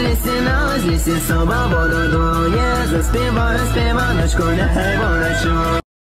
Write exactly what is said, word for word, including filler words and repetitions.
лісі, на ось лісі, соба воду дує, заспіваю співаночку, нехай вона чує.